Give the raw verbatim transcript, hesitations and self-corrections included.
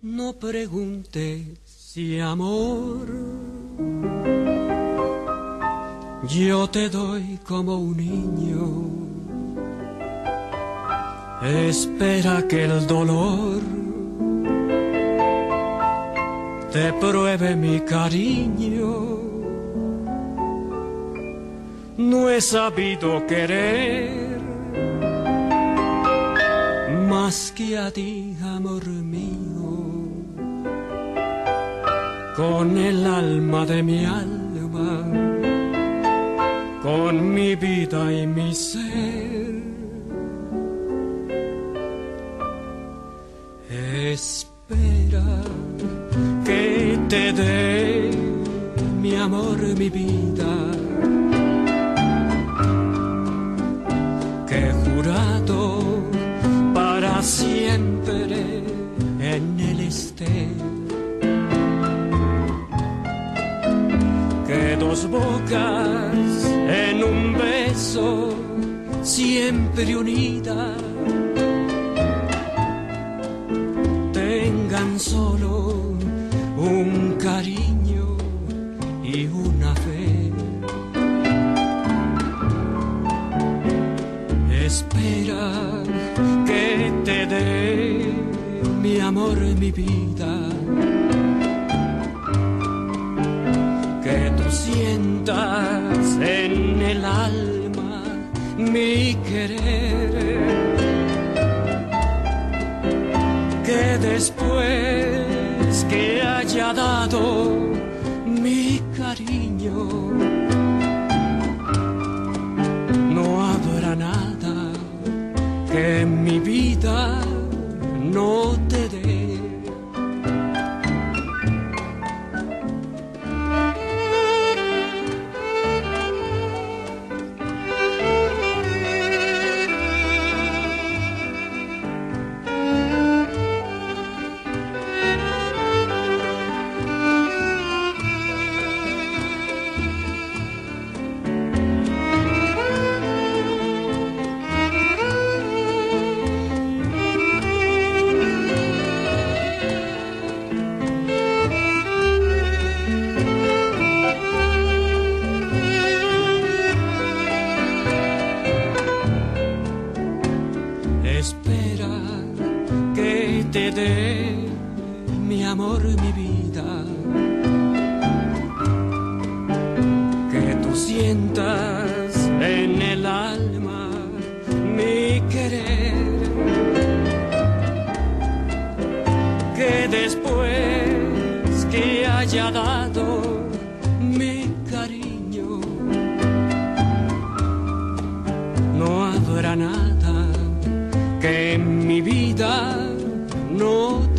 No preguntes si amor yo te doy como un niño. Espera que el dolor te pruebe mi cariño. No he sabido querer más que a ti, amor mío, con el alma de mi alma, con mi vida y mi ser. Espera que te dé mi amor, mi vida, que he jurado para siempre en él esté. Que dos bocas en un beso siempre unidas tengan solo un cariño y una fe. Espera que te dé mi amor, mi vida, que tú sientas en el alma mi querer, que después que haya dado mi cariño no habrá nada que en mi vida no te dé. Espera que te dé mi amor, mi vida, que tú sientas en el alma mi querer, que después que haya dado mi cariño no habrá nada que en mi vida no